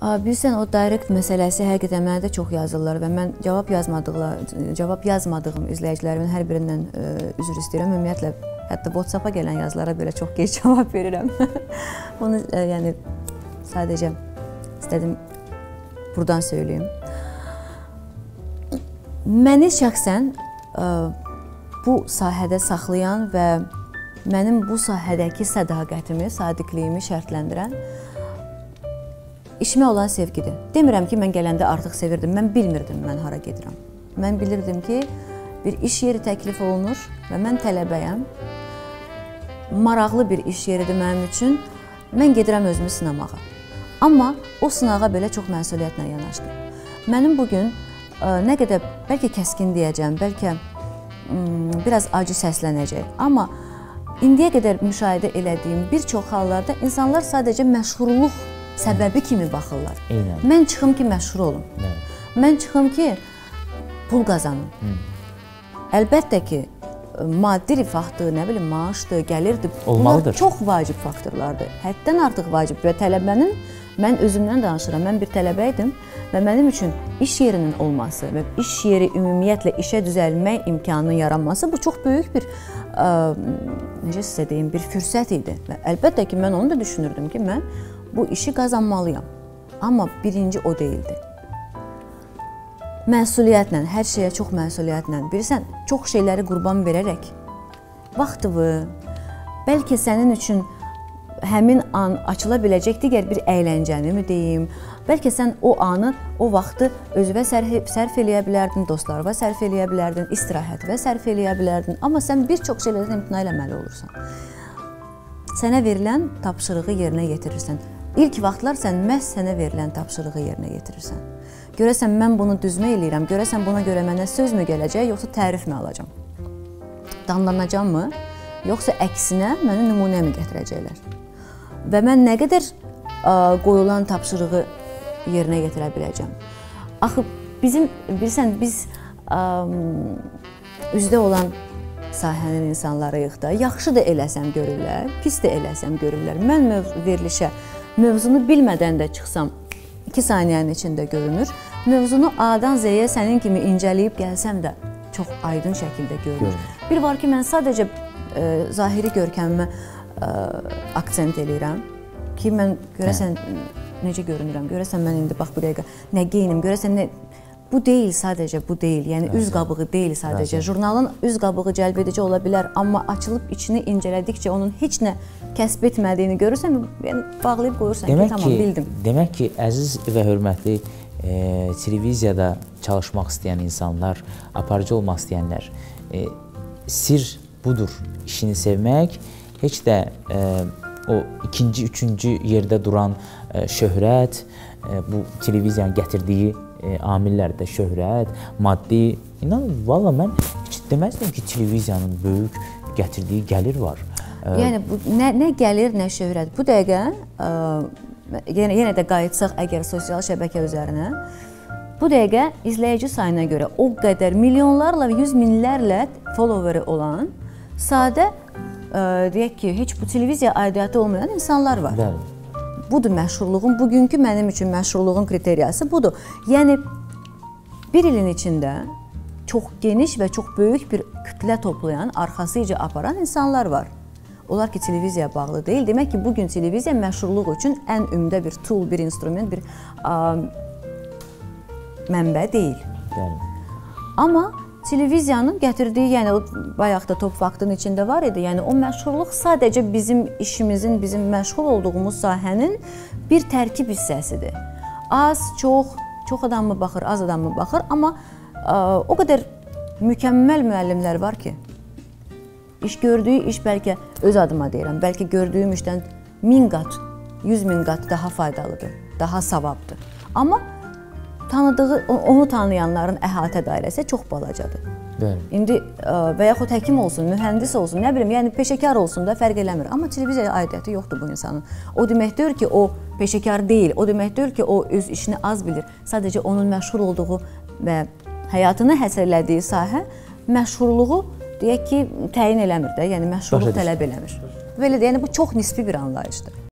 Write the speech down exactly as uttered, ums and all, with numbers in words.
Bilirsən, o direct məsələsi həqiqətən mənə də çox yazırlar və mən cavab yazmadıqlar, cavab yazmadığım izləyicilərimin hər birindən üzr istəyirəm. Ümumiyyətlə, hətta WhatsApp-a gələn yazılara belə çox gec cavab verirəm. Onu, yəni, sadəcə istədim buradan söyləyim. Məni şəxsən bu sahədə saxlayan və mənim bu sahədəki sədaqətimi, sadiqliyimi şərtləndirən İşimə olan sevgidir. Demirəm ki, mən gələndə artıq sevirdim. Mən bilmirdim mən hara gedirəm. Mən bilirdim ki, bir iş yeri təklif olunur və mən tələbəyəm. Maraqlı bir iş yeridir mənim üçün. Mən gedirəm özümü sınamağa. Amma o sınağa belə çox məsuliyyətlə yanaşdım. Mənim bugün nə qədər, bəlkə kəskin deyəcəm, bəlkə biraz acı səslənəcək. Amma indiyə qədər müşahidə elədiyim bir çox hallarda insanlar sadəcə məşhurluq səbəbi kimi baxırlar. Eynən. Mən çıxım ki, məşhur olum. Evet. Mən çıxım ki, pul qazanım. Hı. Əlbəttə ki, maddi rifahdır, nə bilim, maaşdır, gəlirdir. Olmalıdır. Bunlar çox vacib faktorlardır. Həddən artıq vacib və tələbənin, mən özümdən danışıram, mən bir tələbə idim və mənim üçün iş yerinin olması və iş yeri ümumiyyətlə işə düzəlmək imkanının yaranması bu çox böyük bir, ə, necə sizə deyim, bir fürsət idi. Və əlbəttə ki, mən onu da düşünürdüm ki, mən bu işi qazanmalıyam. Amma birinci o deyildi. Məsuliyyətlə, hər şeyə çox məsuliyyətlə, bilirsən, çox şeyləri qurban verərək, vaxtını, bəlkə sənin üçün həmin an açıla biləcək digər bir əyləncəni mi deyim, bəlkə sən o anı, o vaxtı özünə sərf eləyə bilərdin, dostlarına sərf eləyə bilərdin, istirahətinə sərf eləyə bilərdin, amma sən bir çox şeylərdən imtina eləməli olursan. Sənə verilən tapşırığı yerinə yetirirsən. İlk vaxtlar sən məhz sənə verilən tapşırığı yerinə yetirirsən. Görəsən, mən bunu düzmə eləyirəm, görəsən buna görə mənə söz mü gələcək, yoxsa tərif mi alacam? Danlanacam mı, yoxsa əksinə mənə nümunə mi gətirəcəklər? Və mən nə qədər ə, qoyulan tapşırığı yerinə yetirə biləcəm? Axı, bizim, bilirsən, biz ə, üzdə olan sahənin insanlarıyıq da, yaxşı da eləsəm görürlər, pis də eləsəm görürlər. Mən verilişə mövzunu bilmədən də çıxsam, iki saniyənin içində görünür. Mövzunu A-dan Z-yə sənin kimi incələyib gəlsəm də çox aydın şəkildə görünür. Bir var ki, mən sadəcə e, zahiri görkəmimə e, akcent eləyirəm ki, mən görəsən necə görünürəm, görəsən mən indi bax bu dəqiqə nə geyinim, görəsən nə... Bu deyil, sadəcə bu deyil, yəni üz qabığı deyil sadəcə. Jurnalın üz qabığı cəlbedici ola bilər, amma açılıb içini incələdikcə onun heç nə kəsb etmədiyini görürsən, yəni bağlayıb qoyursan ki, tamam, bildim. Demək ki, əziz və hörmətli e, televiziyada çalışmaq istəyən insanlar, aparıcı olmaq istəyənlər, e, sir budur, işini sevmək, heç də e, o ikinci, üçüncü yerdə duran e, şöhrət, e, bu televiziyanın gətirdiyi E, amillər də şöhrət, maddi. İnan, valla mən heç deməzdim ki, televiziyanın böyük gətirdiyi gəlir var. E, yəni, bu, nə, nə gəlir, nə şöhrət. Bu dəqiqə, ə, yenə, yenə də qayıtsaq əgər sosial şəbəkə üzərinə, bu dəqiqə izləyici sayına görə o qədər milyonlarla, yüz minlərlə followeri olan, sadə, ə, deyək ki, heç bu televiziya aidiyyatı olmayan insanlar var. Bəli. Budur məşhurluğun, bugünkü mənim üçün məşhurluğun kriteriyası budur. Yəni, bir ilin içində çox geniş və çox böyük bir kütlə toplayan, arxasıca aparan insanlar var. Onlar ki, televiziyaya bağlı deyil. Demək ki, bugün televiziya məşhurluq üçün ən ümdə bir tool, bir instrument, bir ə, mənbə deyil. Bəli. Amma televiziyanın gətirdiyi, yəni o bayaq da top vaxtın içində var idi, yəni o məşhurluq sadəcə bizim işimizin, bizim məşğul olduğumuz sahənin bir tərkib hissəsidir. Az, çox, çox adam mı baxır, az adam mı baxır, amma ə, o qədər mükəmməl müəllimlər var ki, iş gördüyü iş bəlkə öz adıma deyirəm, bəlkə gördüyüm işdən min qat, yüz min qat daha faydalıdır, daha savabdır. Amma tanıdığı, onu tanıyanların əhatə dairəsi çox balacadır. Bəli. İndi və yaxud həkim olsun, mühəndis olsun, nə bilim, yəni peşəkar olsun da fərq eləmir. Amma televiziyaya aidiyyəti yoxdur bu insanın. O demək deyil ki, o peşəkar deyil, o demək deyil ki, o öz işini az bilir. Sadəcə onun məşğul olduğu və həyatını həsərlədiyi sahə məşğulluğu, deyək ki, təyin eləmir də, yəni məşğulluq tələb eləmir. Belə də, yəni bu çox nisbi bir anlayışdır.